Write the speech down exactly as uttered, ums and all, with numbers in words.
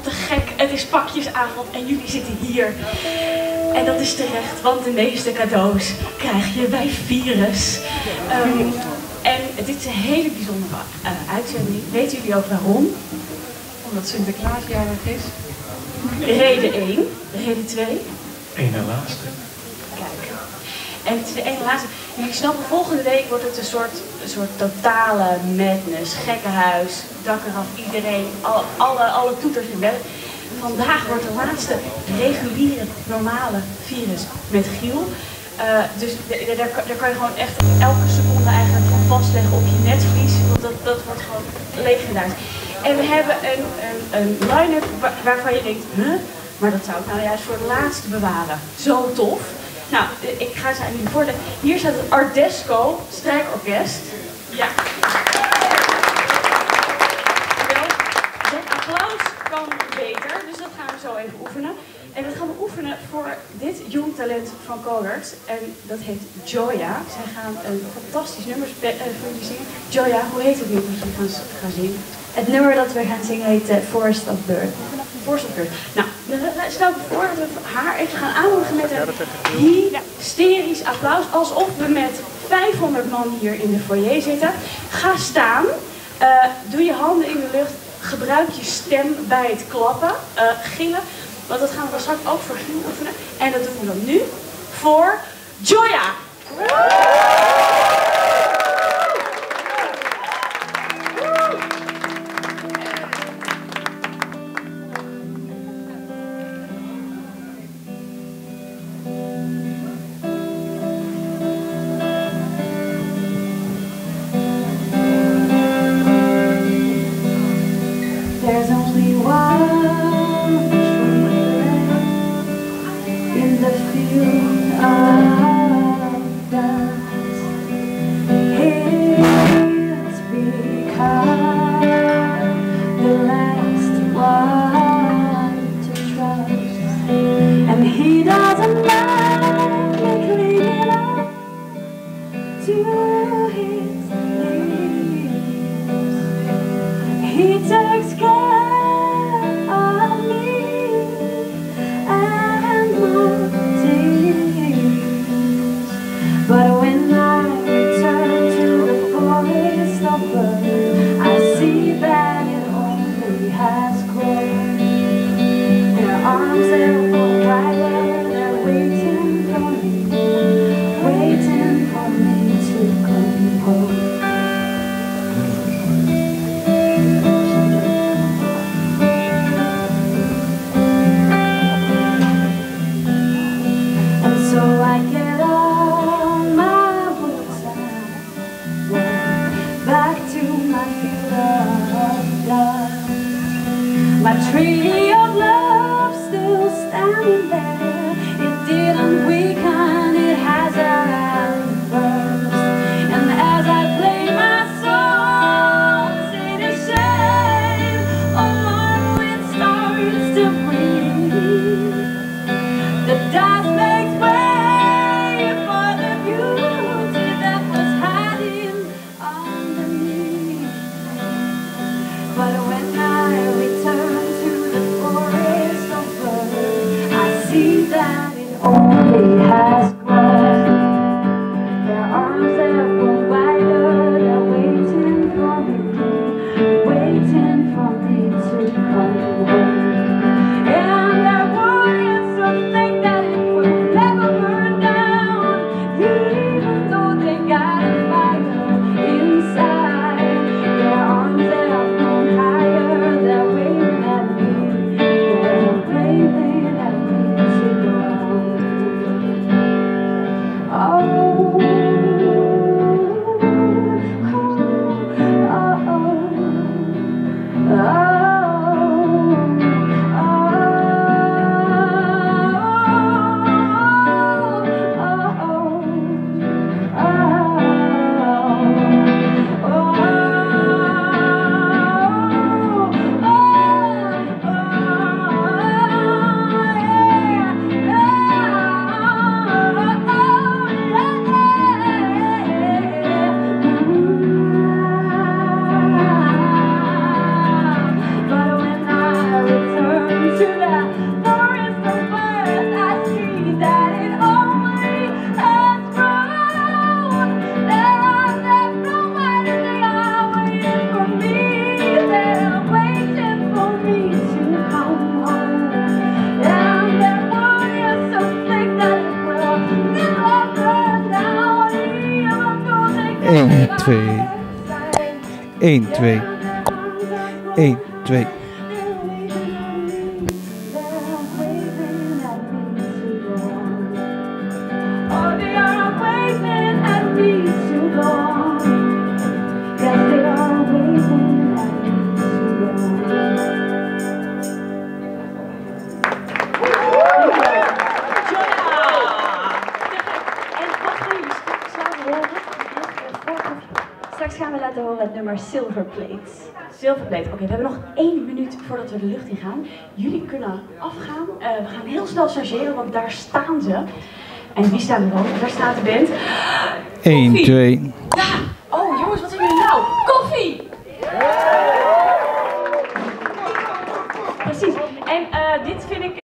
te gek. Het is pakjesavond en jullie zitten hier. En dat is terecht, want de meeste cadeaus krijg je bij Virus. Um, en dit is een hele bijzondere uh, uitzending. Weten jullie ook waarom? Omdat Sinterklaas jarig is. Reden één, reden twee. Eén en laatste. Kijk. En het is de ene laatste. Jullie snappen, volgende week wordt het een soort, een soort totale madness, gekkenhuis, dak eraf, iedereen, alle, alle, alle toeters in bed. Vandaag wordt de laatste reguliere, normale Virus met Giel. Uh, dus daar, daar kan je gewoon echt elke seconde eigenlijk van vastleggen op je netvlies, want dat, dat wordt gewoon legendarisch. En we hebben een, een, een line-up waarvan je denkt, huh? Maar dat zou ik nou juist voor het laatste bewaren. Zo tof. Nou, ik ga ze aan jullie voorstellen. Hier staat het Ardesco Strijkorkest. Ja. Wel, het applaus kan beter, dus dat gaan we zo even oefenen. En dat gaan we oefenen voor dit jong talent van Codarts. En dat heet Joya. Zij gaan een fantastisch nummer voor jullie zingen. Joya, hoe heet het nummer dat jullie gaan, gaan zingen? Het nummer dat we gaan zingen heet uh, Forest of Bird. Forest of Bird. Nou, stel ik voor dat we haar even gaan aanmoedigen met een hysterisch applaus. Alsof we met vijfhonderd man hier in de foyer zitten. Ga staan. Uh, doe je handen in de lucht. Gebruik je stem bij het klappen. Uh, gillen. Want dat gaan we dan straks ook voor Giel oefenen. En dat doen we dan nu voor Joya. There's only one in the field of dust. It's become the last one to trust, and he doesn't mind me clinging up to his knees. He takes care of me and my tears. But when I return to the forest of birds, I see that it only has grown. Their arms are full wider, they're waiting for me, waiting for me to come home. So I get on my boots and walk back to my field of dust. My tree of love still standing there. It didn't weaken, it hasn't burst. And as I play my song, say the shame of one wind starts to breathe. The dust makes way. But when I return to the forest of birds, I see that it only has grown. Their arms are full wider, they're waiting for me, waiting for me to come home. And I wanted to think that it will never burn down, even though they got a fire inside. Their arms are twee. één, twee. één, twee. Straks gaan we laten horen het nummer Silver Plates. Silver Plate. Oké, we hebben nog één minuut voordat we de lucht in gaan. Jullie kunnen afgaan. Uh, we gaan heel snel chargeren, want daar staan ze. En wie staan er dan? Daar staat de band. één, twee. Ja! Oh jongens, wat hebben jullie nou? Koffie! Precies. En uh, dit vind ik...